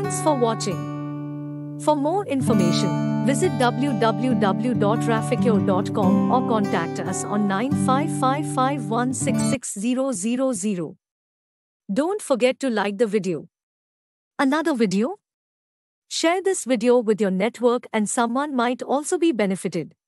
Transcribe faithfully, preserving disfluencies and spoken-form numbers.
Thanks for watching. For more information, visit w w w dot raphacure dot com or contact us on nine five five five one six six zero zero zero. Don't forget to like the video. Another video? Share this video with your network and someone might also be benefited.